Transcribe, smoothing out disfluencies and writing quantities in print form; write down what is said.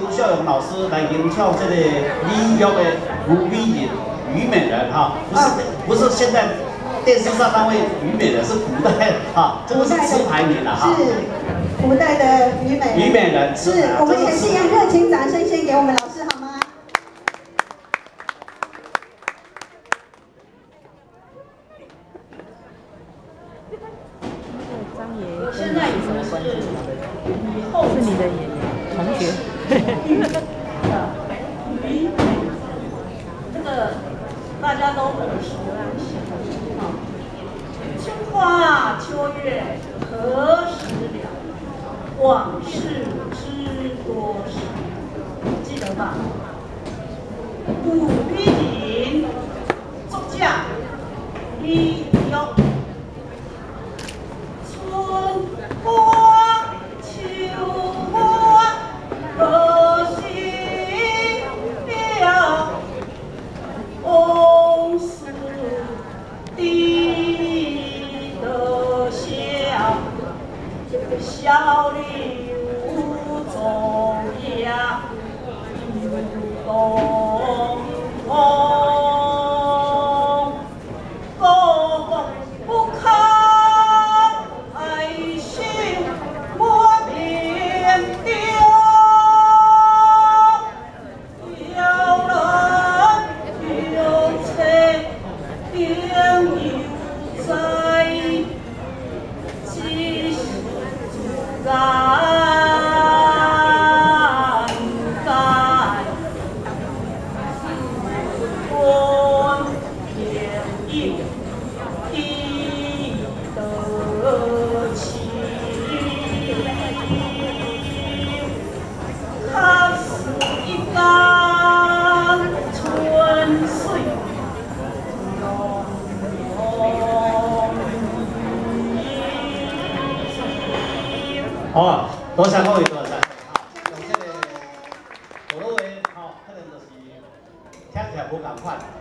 刘孝勇老师来演唱这个李玉的吴美人虞美人哈，不是现在电视上那位虞美人，是古代哈，这个是词牌名的哈。 是古代的虞美人。虞美人是，我们也是一样，热情掌声先给我们老师好吗？ 我现在已经是以后是你的爷爷同学。这个大家都耳熟能详啊。春花秋月何时了？往事知多少？记得吧？古玉亭，作家李逳。 春花秋花何时了？往事低得笑，小柳中央东风。 好，多谢各位多谢。用这个葫芦的，可能就是听起来无共款。